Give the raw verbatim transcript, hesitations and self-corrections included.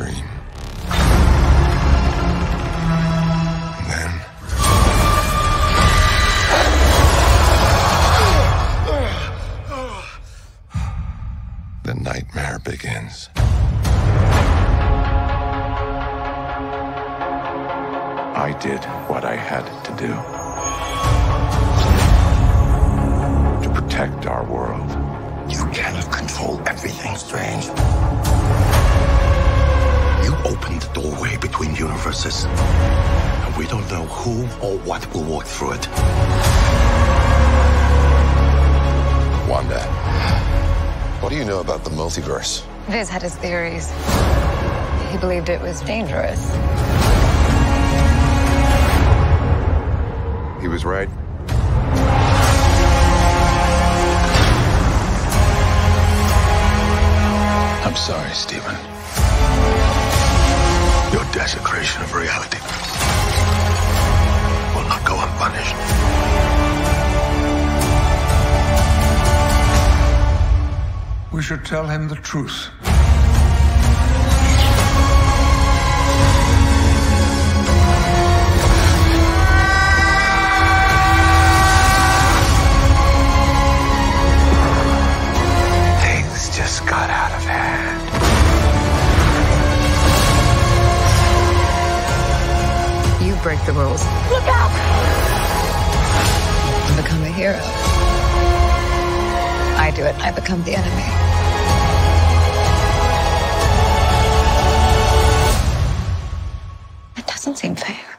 dream. And then... the nightmare begins. I did what I had to do to protect our world. You cannot control everything, Strange. You opened the doorway between universes, and we don't know who or what will walk through it. Wanda, what do you know about the multiverse? Viz had his theories. He believed it was dangerous. He was right. I'm sorry, Stephen. Your desecration of reality will not go unpunished. We should tell him the truth. Things just got out of hand. You break the rules. Look out! To become a hero. I do it, I become the enemy. It doesn't seem fair.